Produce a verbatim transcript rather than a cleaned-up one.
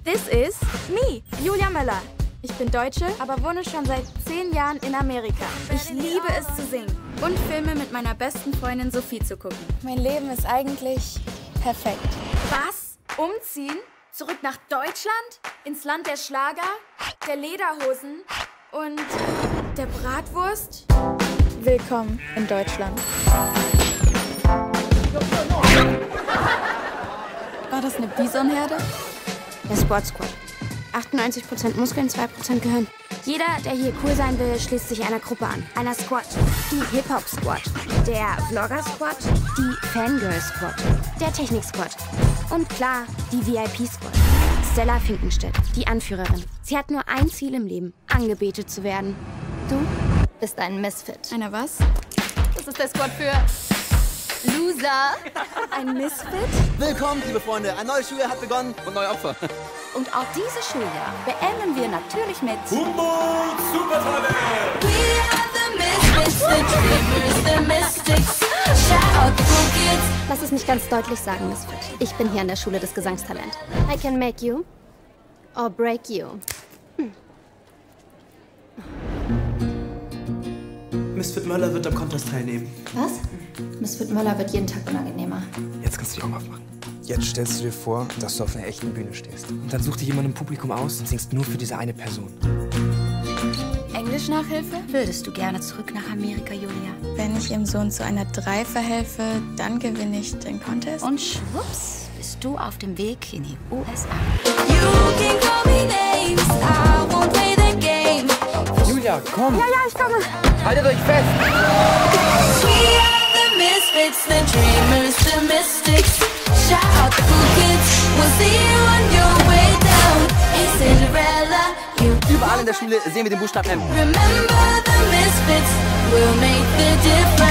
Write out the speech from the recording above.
This is me, Julia Möller. Ich bin Deutsche, aber wohne schon seit zehn Jahren in Amerika. Ich liebe es zu singen und Filme mit meiner besten Freundin Sophie zu gucken. Mein Leben ist eigentlich perfekt. Was? Umziehen? Zurück nach Deutschland? Ins Land der Schlager, der Lederhosen und der Bratwurst? Willkommen in Deutschland. War das eine Bisonherde? Der Sport Squad. achtundneunzig Prozent Muskeln, zwei Prozent Gehirn. Jeder, der hier cool sein will, schließt sich einer Gruppe an. Einer Squad. Die Hip-Hop Squad. Der Vlogger Squad. Die Fangirl Squad. Der Technik Squad. Und klar, die V I P Squad. Stella Finkenstedt, die Anführerin. Sie hat nur ein Ziel im Leben, angebetet zu werden. Du bist ein Misfit. Einer was? Das ist der Squad für Loser. Ein Misfit? Willkommen, liebe Freunde. Ein neues Schuljahr hat begonnen und neue Opfer. Und auch dieses Schuljahr beenden wir natürlich mit Humbug Supertalent! We are the Misfits, the dreamers, the mystics. Shout out the cool kids. Lass es nicht ganz deutlich sagen, Misfit. Ich bin hier an der Schule des Gesangstalent. I can make you or break you. Hm. Misfit Möller wird am Contest teilnehmen. Was? Misfit Möller wird jeden Tag unangenehmer. Jetzt kannst du die Augen aufmachen. Jetzt stellst du dir vor, dass du auf einer echten Bühne stehst. Und dann such dir jemand im Publikum aus und singst nur für diese eine Person. Englisch-Nachhilfe? Würdest du gerne zurück nach Amerika, Julia? Wenn ich ihrem Sohn zu einer drei verhelfe, dann gewinne ich den Contest. Und schwupps, bist du auf dem Weg in die U S A. Julia, komm! Ja, ja, ich komme. Haltet euch fest! Misfits, the dreamers, the mystics. Shout out the cool kids. We'll see you on your way down. Hey Cinderella, you. Überall in der Schule sehen wir den Buchstaben M. Remember the misfits. We'll make the difference.